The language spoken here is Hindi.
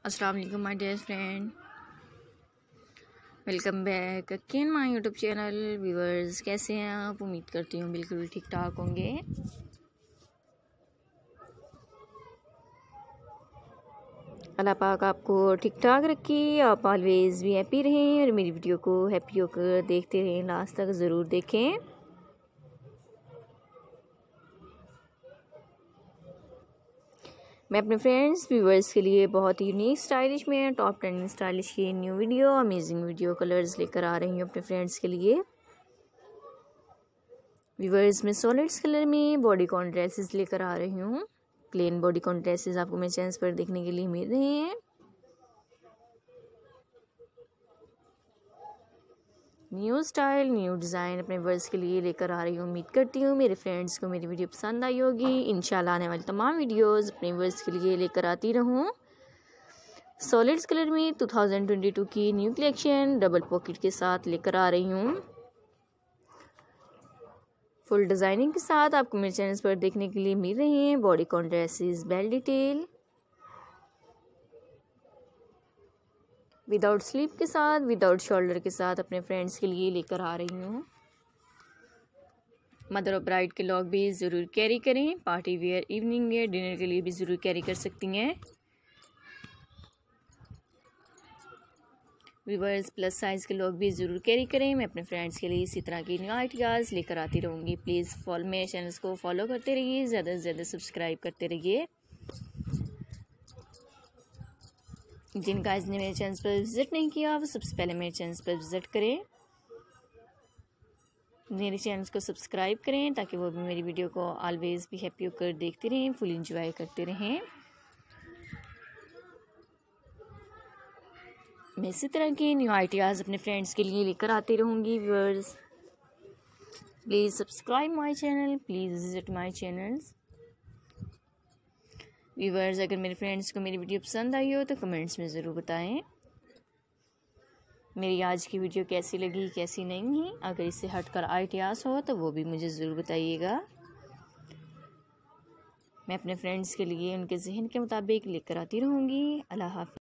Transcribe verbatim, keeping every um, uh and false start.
अस्सलाम वालेकुम my dear friend, welcome back again my YouTube channel. Viewers, कैसे हैं आप? उम्मीद करती हूँ बिल्कुल ठीक ठाक होंगे। अल्लाह पाक आपको ठीक ठाक रखे, आप ऑलवेज भी हैप्पी रहें और मेरी वीडियो को हैप्पी होकर देखते रहें, लास्ट तक ज़रूर देखें। मैं अपने फ्रेंड्स व्यूवर्स के लिए बहुत ही यूनिक स्टाइलिश में टॉप ट्रेंडिंग स्टाइलिश की new video amazing video colours लेकर आ रही हूँ अपने फ्रेंड्स के लिए। व्यूवर्स, में सॉलिड्स कलर में बॉडी कॉन ड्रेसेस लेकर आ रही हूँ। प्लेन बॉडी कॉन ड्रेसेस आपको मेरे चैनल पर देखने के लिए मिल रहे हैं। न्यू स्टाइल न्यू डिज़ाइन अपने वर्स के लिए लेकर आ रही हूँ। उम्मीद करती हूँ मेरे फ्रेंड्स को मेरी वीडियो पसंद आई होगी। इंशाल्लाह आने वाली तमाम वीडियोस अपने वर्स के लिए लेकर आती रहूँ। सॉलिड्स कलर में टू थाउजेंड ट्वेंटी टू की न्यू कलेक्शन डबल पॉकेट के साथ लेकर आ रही हूँ। फुल डिज़ाइनिंग के साथ आपको मेरे चैनल पर देखने के लिए मिल रही हैं। Bodycon dresses bell detail without sleeve के साथ विदाउट शोल्डर के साथ अपने फ्रेंड्स के लिए लेकर आ रही हूँ। मदर और ब्राइड के लोग भी ज़रूर कैरी करें। Party wear, evening wear, dinner के लिए भी ज़रूर कैरी कर सकती हैं। व्यूअर्स, प्लस साइज़ के लोग भी ज़रूर कैरी करें। मैं अपने फ्रेंड्स के लिए इसी तरह की न्यू आइडियाज़ लेकर आती रहूँगी। प्लीज़ फॉलो मेरे चैनल्स को फॉलो करते रहिए, ज़्यादा से ज़्यादा सब्सक्राइब करते रहिए। जिन गाइस ने मेरे चैनल पर विज़िट नहीं किया वो सबसे पहले मेरे चैनल पर विज़िट करें, मेरे चैनल को सब्सक्राइब करें ताकि वो भी मेरी वीडियो को ऑलवेज भी हैप्पी होकर देखते रहें, फुल एंजॉय करते रहें। मैं इसी तरह की न्यू आइडियाज़ अपने फ्रेंड्स के लिए लेकर आती रहूँगी। Viewers, please subscribe my channel, please visit my channels. Viewers, अगर मेरे फ्रेंड्स को मेरी वीडियो पसंद आई हो तो कमेंट्स में ज़रूर बताएं मेरी आज की वीडियो कैसी लगी, कैसी नहीं। अगर इससे हटकर आइडियाज़ हो तो वो भी मुझे ज़रूर बताइएगा। मैं अपने फ्रेंड्स के लिए उनके जहन के मुताबिक लेकर आती रहूँगी। अल्लाह हाफ़िज़।